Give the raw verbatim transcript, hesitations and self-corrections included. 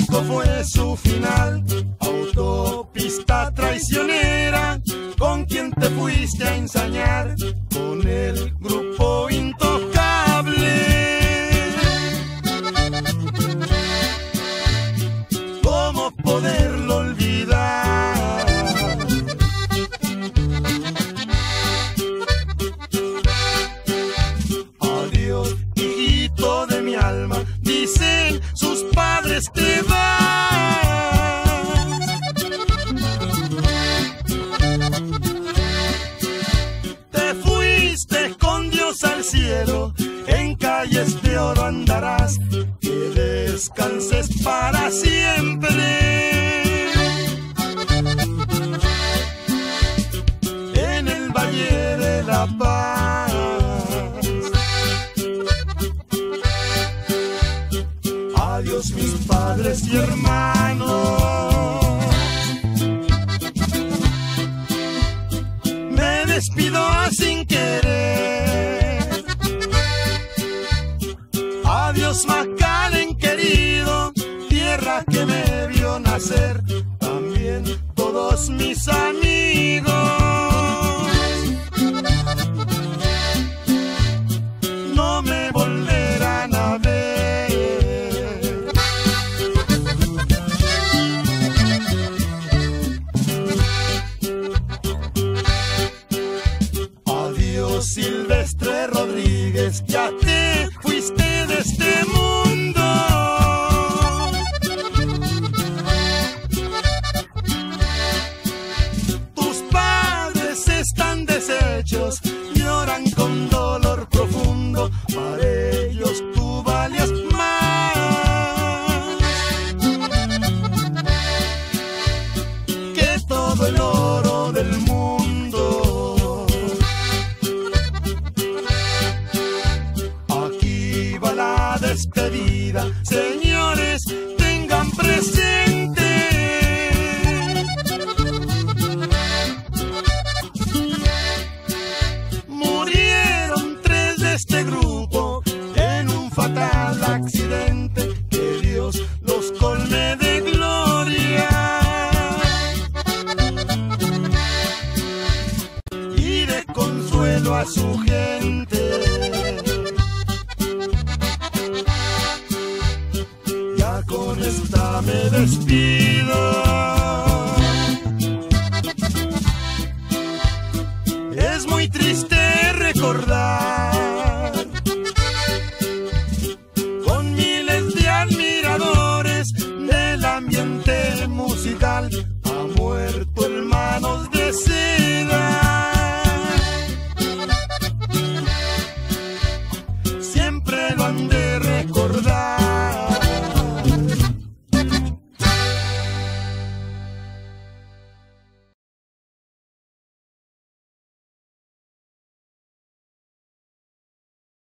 trágico fue su final. Autopista traicionera, ¿con quién te fuiste a ensañar? Con el grupo intocable. ¿Cómo poderlo olvidar? Adiós, hijito de mi alma, dicen sus padres te vas. Te fuiste con Dios al cielo, en calles de oro andarás, que descanses para siempre. En el Valle de la Paz. Adiós mis padres y hermanos, me despido sin querer. Adiós Macalen querido, tierra que me vio nacer, también todos mis amigos. No me volverán a ver. Adiós Silvestre Rodríguez, ya te fuiste de este mundo. Tus padres están deshechos, lloran con dolor profundo, para ellos tú valías más que todo el oro del mundo. Aquí va la despedida, señores, tengan presente. Murieron tres de este grupo en un fatal accidente, que Dios los colme de gloria y de consuelo a su gente. Ya con esta me despido. Es muy triste recordar, con miles de admiradores del ambiente musical,